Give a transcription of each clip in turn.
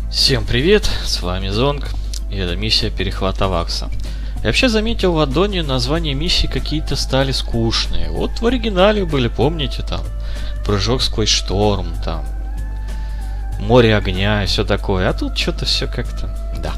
Всем привет, с вами Зонг, и это миссия перехвата Вакса. Я вообще заметил в аддоне названия миссий какие-то стали скучные. Вот в оригинале были, помните, там, прыжок сквозь шторм, там, море огня и все такое. А тут что-то все как-то, да.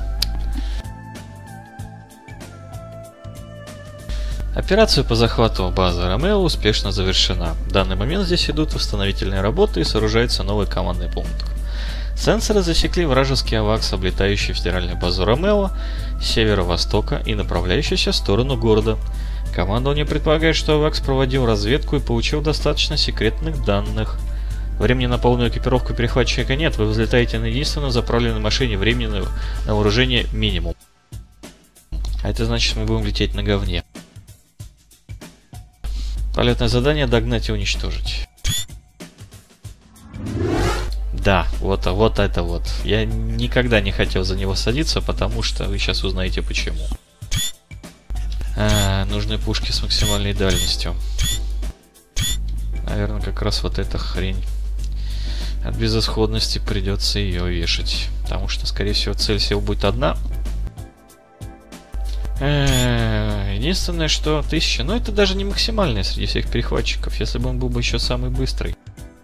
Операция по захвату базы Ромео успешно завершена. В данный момент здесь идут восстановительные работы и сооружается новый командный пункт. Сенсоры засекли вражеский АВАКС, облетающий федеральную базу Ромео с северо-востока и направляющийся в сторону города. Командование предполагает, что АВАКС проводил разведку и получил достаточно секретных данных. Времени на полную экипировку перехватчика нет, вы взлетаете на единственной заправленной машине, времени на вооружение минимум. А это значит, мы будем лететь на говне. Полетное задание — догнать и уничтожить. Да, вот это вот. Я никогда не хотел за него садиться, потому что вы сейчас узнаете почему. Нужны пушки с максимальной дальностью. Наверное, как раз вот эта хрень. От безысходности придется ее вешать. Потому что, скорее всего, цель всего будет одна. Единственное, что 1000. Но это даже не максимальная среди всех перехватчиков. Если бы он был бы еще самый быстрый.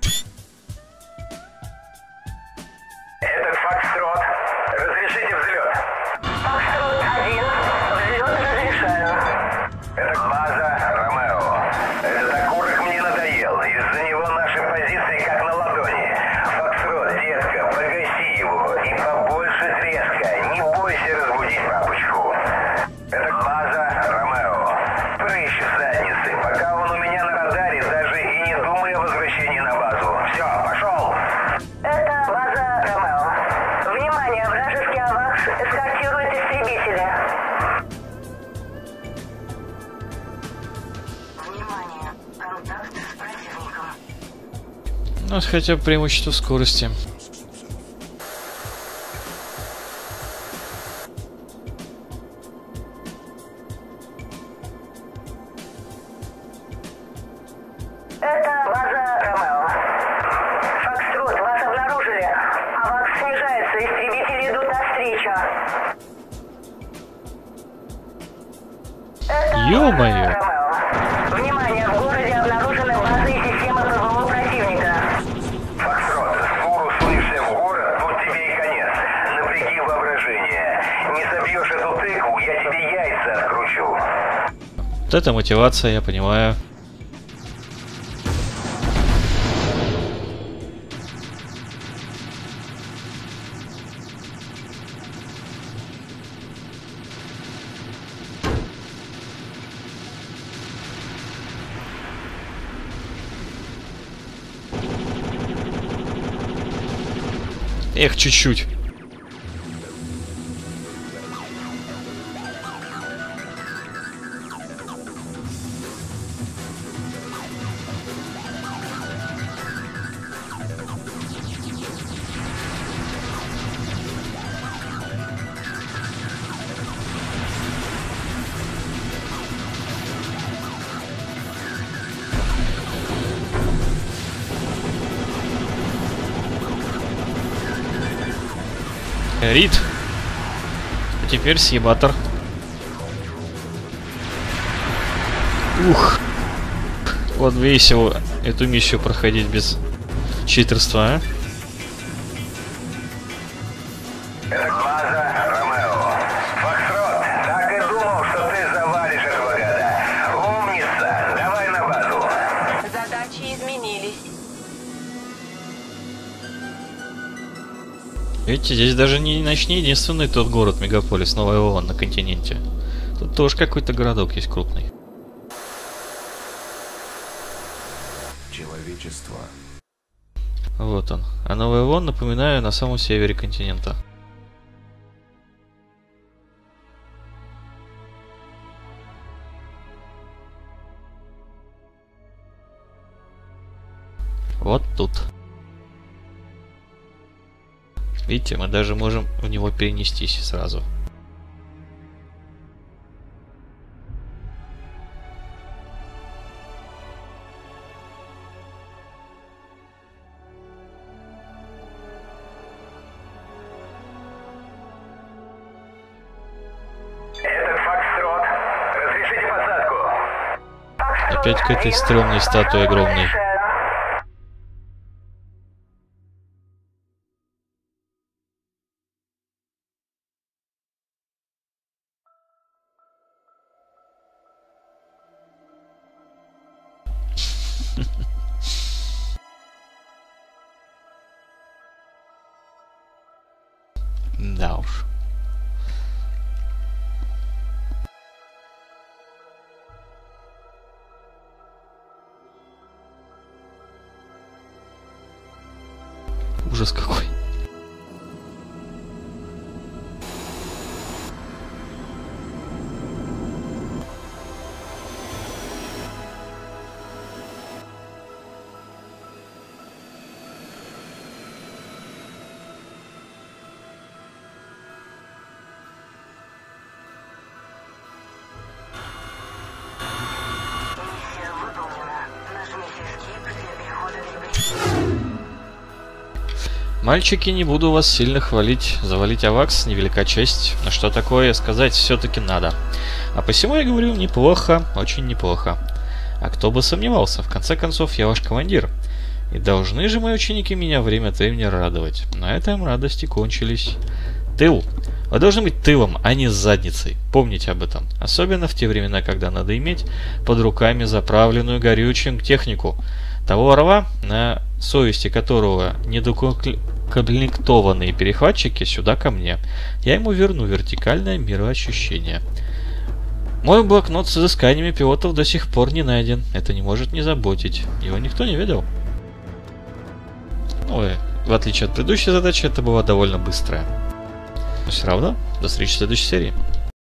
Ну, хотя бы преимущество скорости. Это база Ромео. Фокстрот, вас обнаружили. АВАКС снижается, истребители идут навстречу. Ё-моё! Внимание, в городе обнаружены базы и системы ПВО противника. Фокстрот, скоро сунешься в город, тут тебе и конец. Напряги воображение. Не собьешь эту тыкву, я тебе яйца откручу. Вот это мотивация, я понимаю. Эх, чуть-чуть. Горит. А теперь съебатор. Ух. Вот весело эту миссию проходить без читерства, а? Это база Ромео. Фокстрот, так и думал, что ты завалишь этого гада. Умница, давай на базу. Задачи изменились. Видите, здесь даже не единственный тот город, мегаполис, Новый Вавилон на континенте. Тут тоже какой-то городок есть крупный. Человечество. Вот он. А Новый Вавилон, напоминаю, на самом севере континента. Вот тут. Видите, мы даже можем в него перенестись сразу. опять к этой стрёмной статуе огромной. Да уж. Ужас какой. Мальчики, не буду вас сильно хвалить. Завалить Авакс невелика честь, но что такое сказать все-таки надо. А посему я говорю, неплохо, очень неплохо. А кто бы сомневался, в конце концов я ваш командир. И должны же мои ученики меня время от времени радовать. На этом радости кончились. Тыл. Вы должны быть тылом, а не задницей. Помните об этом. Особенно в те времена, когда надо иметь под руками заправленную горючим технику. Того орла, на совести которого недокомплектованные перехватчики, сюда ко мне. Я ему верну вертикальное мироощущение. Мой блокнот с изысканиями пилотов до сих пор не найден. Это не может не заботить. Его никто не видел. Ой, в отличие от предыдущей задачи, это была довольно быстрая. Но все равно, до встречи в следующей серии.